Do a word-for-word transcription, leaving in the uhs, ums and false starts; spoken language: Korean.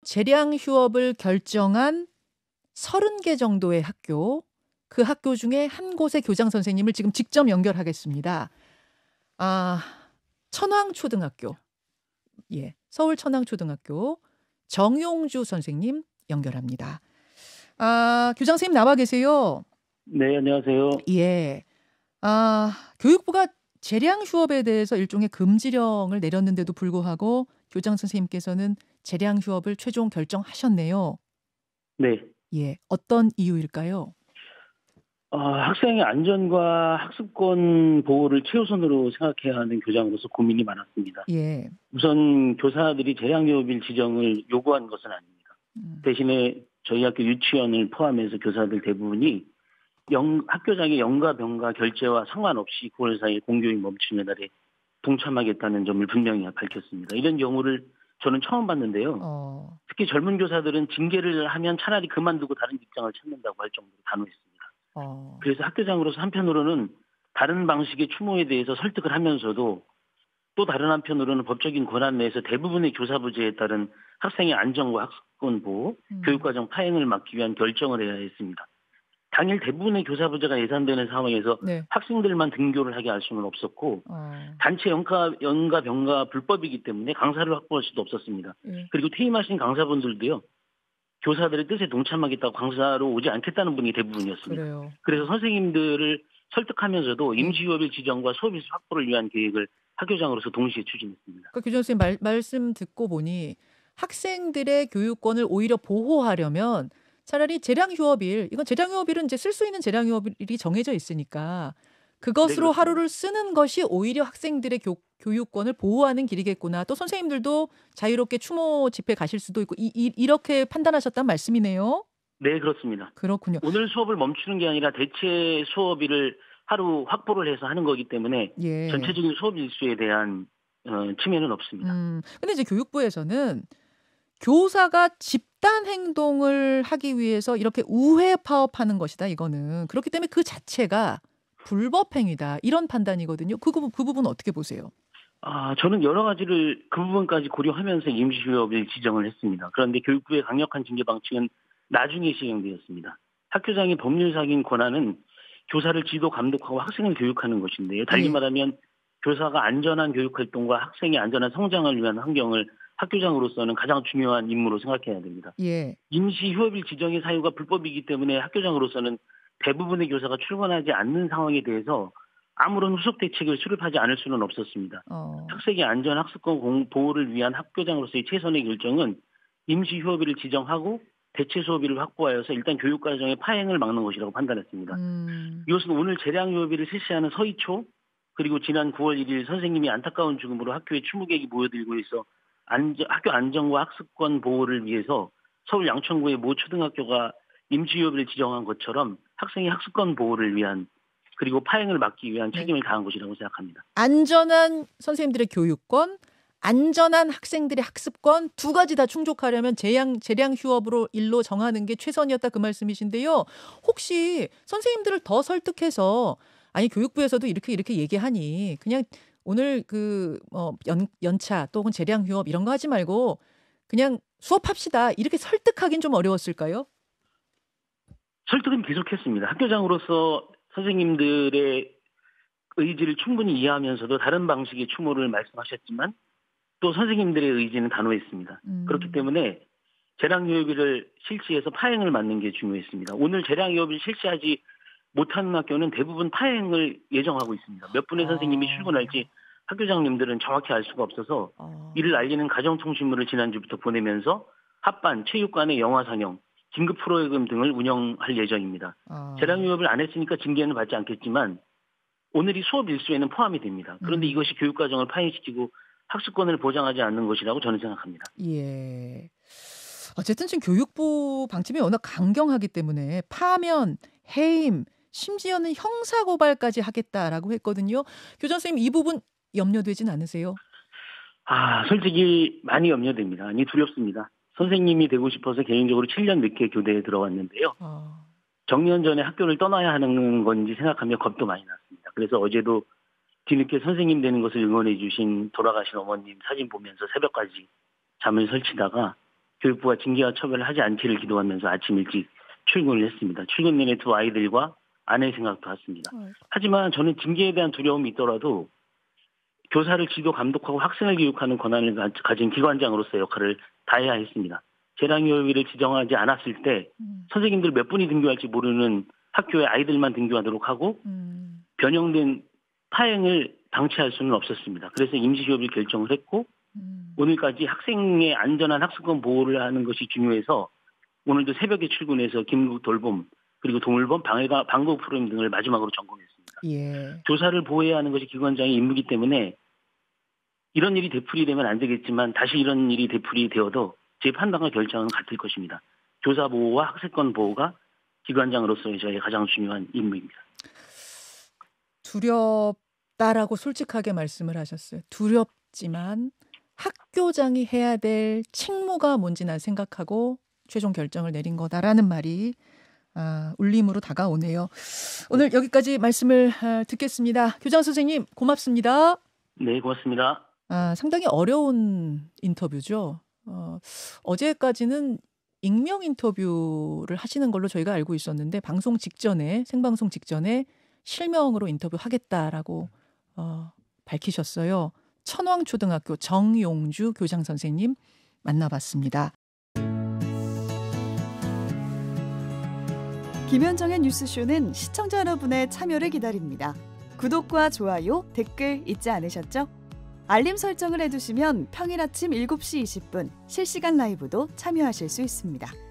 재량 휴업을 결정한 서른 개 정도의 학교, 그 학교 중에 한 곳의 교장 선생님을 지금 직접 연결하겠습니다. 아, 천왕초등학교. 예, 서울 천왕초등학교 정용주 선생님 연결합니다. 아, 교장 선생님 나와 계세요? 네, 안녕하세요. 예. 아, 교육부가 재량 휴업에 대해서 일종의 금지령을 내렸는데도 불구하고 교장 선생님께서는 재량 휴업을 최종 결정하셨네요. 네. 예, 어떤 이유일까요? 어, 학생의 안전과 학습권 보호를 최우선으로 생각해야 하는 교장으로서 고민이 많았습니다. 예. 우선 교사들이 재량휴업일 지정을 요구한 것은 아닙니다. 음. 대신에 저희 학교 유치원을 포함해서 교사들 대부분이 영, 학교장의 영가 병가 결재와 상관없이 구월 사일 공교육 멈추는 날에 동참하겠다는 점을 분명히 밝혔습니다. 이런 경우를 저는 처음 봤는데요. 어. 특히 젊은 교사들은 징계를 하면 차라리 그만두고 다른 직장을 찾는다고 할 정도로 단호했습니다. 어. 그래서 학교장으로서 한편으로는 다른 방식의 추모에 대해서 설득을 하면서도 또 다른 한편으로는 법적인 권한 내에서 대부분의 교사부제에 따른 학생의 안전과 학습권 보호, 음. 교육과정 파행을 막기 위한 결정을 해야 했습니다. 당일 대부분의 교사부제가 예산되는 상황에서 네. 학생들만 등교를 하게 할 수는 없었고 어. 단체 연가, 연가 병가 불법이기 때문에 강사를 확보할 수도 없었습니다. 예. 그리고 퇴임하신 강사분들도요. 교사들의 뜻에 동참하겠다고 강사로 오지 않겠다는 분이 대부분이었습니다. 그래요. 그래서 선생님들을 설득하면서도 네. 임시휴업일 지정과 수업일수 확보를 위한 계획을 학교장으로서 동시에 추진했습니다. 그 교장 선생님 말, 말씀 듣고 보니 학생들의 교육권을 오히려 보호하려면 차라리 재량휴업일, 이건 재량휴업일은 이제 쓸 수 있는 재량휴업일이 정해져 있으니까 그것으로 네, 하루를 쓰는 것이 오히려 학생들의 교, 교육권을 보호하는 길이겠구나. 또 선생님들도 자유롭게 추모 집회 가실 수도 있고 이, 이, 이렇게 판단하셨단 말씀이네요. 네, 그렇습니다. 그렇군요. 오늘 수업을 멈추는 게 아니라 대체 수업일을 하루 확보를 해서 하는 거기 때문에 예. 전체적인 수업 일수에 대한 어, 침해는 없습니다. 음, 근데 이제 교육부에서는 교사가 집단 행동을 하기 위해서 이렇게 우회 파업하는 것이다, 이거는. 그렇기 때문에 그 자체가 불법 행위다. 이런 판단이거든요. 그, 그, 그 부분 어떻게 보세요? 아, 저는 여러 가지를 그 부분까지 고려하면서 임시휴업을 지정을 했습니다. 그런데 교육부의 강력한 징계 방침은 나중에 시행되었습니다. 학교장의 법률상인 권한은 교사를 지도 감독하고 학생을 교육하는 것인데요. 달리 예. 말하면 교사가 안전한 교육활동과 학생의 안전한 성장을 위한 환경을 학교장으로서는 가장 중요한 임무로 생각해야 됩니다. 예. 임시휴업일 지정의 사유가 불법이기 때문에 학교장으로서는 대부분의 교사가 출근하지 않는 상황에 대해서 아무런 후속 대책을 수립하지 않을 수는 없었습니다. 어. 학생의 안전 학습권 보호를 위한 학교장으로서의 최선의 결정은 임시휴업일을 지정하고 대체 수업일을 확보하여서 일단 교육과정의 파행을 막는 것이라고 판단했습니다. 음. 이것은 오늘 재량휴업일을 실시하는 서희초 그리고 지난 구월 일일 선생님이 안타까운 죽음으로 학교에 추모객이 모여들고 있어 안전, 학교 안전과 학습권 보호를 위해서 서울 양천구의 모 초등학교가 임시휴업일을 지정한 것처럼 학생의 학습권 보호를 위한 그리고 파행을 막기 위한 네. 책임을 다한 것이라고 생각합니다. 안전한 선생님들의 교육권, 안전한 학생들의 학습권 두 가지 다 충족하려면 재량, 재량 휴업으로 일로 정하는 게 최선이었다 그 말씀이신데요. 혹시 선생님들을 더 설득해서 아니 교육부에서도 이렇게 이렇게 얘기하니 그냥 오늘 그 뭐 연, 연차 또 혹은 재량 휴업 이런 거 하지 말고 그냥 수업합시다. 이렇게 설득하긴 좀 어려웠을까요? 설득은 계속했습니다. 학교장으로서 선생님들의 의지를 충분히 이해하면서도 다른 방식의 추모를 말씀하셨지만 또 선생님들의 의지는 단호했습니다. 음. 그렇기 때문에 재량휴업일을 실시해서 파행을 막는 게 중요했습니다. 오늘 재량휴업일 실시하지 못하는 학교는 대부분 파행을 예정하고 있습니다. 몇 분의 아. 선생님이 출근할지 학교장님들은 정확히 알 수가 없어서 아. 이를 알리는 가정통신문을 지난주부터 보내면서 합반, 체육관의 영화 상영, 긴급 프로그램 등을 운영할 예정입니다. 아. 재량휴업을 안 했으니까 징계는 받지 않겠지만 오늘이 수업 일수에는 포함이 됩니다. 그런데 음. 이것이 교육과정을 파행시키고 학습권을 보장하지 않는 것이라고 저는 생각합니다. 예. 어쨌든 지금 교육부 방침이 워낙 강경하기 때문에 파면, 해임, 심지어는 형사고발까지 하겠다라고 했거든요. 교장 선생님 이 부분 염려되진 않으세요? 아, 솔직히 많이 염려됩니다. 아니, 두렵습니다. 선생님이 되고 싶어서 개인적으로 칠 년 늦게 교대에 들어왔는데요. 아. 정년 전에 학교를 떠나야 하는 건지 생각하며 겁도 많이 났습니다. 그래서 어제도 뒤늦게 선생님 되는 것을 응원해 주신 돌아가신 어머님 사진 보면서 새벽까지 잠을 설치다가 교육부가 징계와 처벌을 하지 않기를 기도하면서 아침 일찍 출근을 했습니다. 출근 내내 두 아이들과 아내의 생각도 했습니다. 하지만 저는 징계에 대한 두려움이 있더라도 교사를 지도 감독하고 학생을 교육하는 권한을 가진 기관장으로서의 역할을 다해야 했습니다. 재량휴업일을 지정하지 않았을 때 음. 선생님들 몇 분이 등교할지 모르는 학교에 아이들만 등교하도록 하고 음. 변형된 파행을 방치할 수는 없었습니다. 그래서 임시휴업을 결정을 했고 음. 오늘까지 학생의 안전한 학습권 보호를 하는 것이 중요해서 오늘도 새벽에 출근해서 김국 돌봄 그리고 동물범 방해가 방법 프로그램 등을 마지막으로 점검했습니다. 예. 교사를 보호해야 하는 것이 기관장의 임무이기 때문에 이런 일이 되풀이되면 안 되겠지만 다시 이런 일이 되풀이되어도 제 판단과 결정은 같을 것입니다. 교사 보호와 학습권 보호가 기관장으로서의 저의 가장 중요한 임무입니다. 두렵다라고 솔직하게 말씀을 하셨어요. 두렵지만 학교장이 해야 될 책무가 뭔지 난 생각하고 최종 결정을 내린 거다라는 말이 아, 울림으로 다가오네요. 오늘 여기까지 말씀을 아, 듣겠습니다. 교장 선생님 고맙습니다. 네, 고맙습니다. 아, 상당히 어려운 인터뷰죠. 어, 어제까지는 익명 인터뷰를 하시는 걸로 저희가 알고 있었는데 방송 직전에 생방송 직전에 실명으로 인터뷰하겠다라고 어, 밝히셨어요. 천왕초등학교 정용주 교장 선생님 만나봤습니다. 김현정의 뉴스쇼는 시청자 여러분의 참여를 기다립니다. 구독과 좋아요, 댓글 잊지 않으셨죠? 알림 설정을 해두시면 평일 아침 일곱 시 이십 분 실시간 라이브도 참여하실 수 있습니다.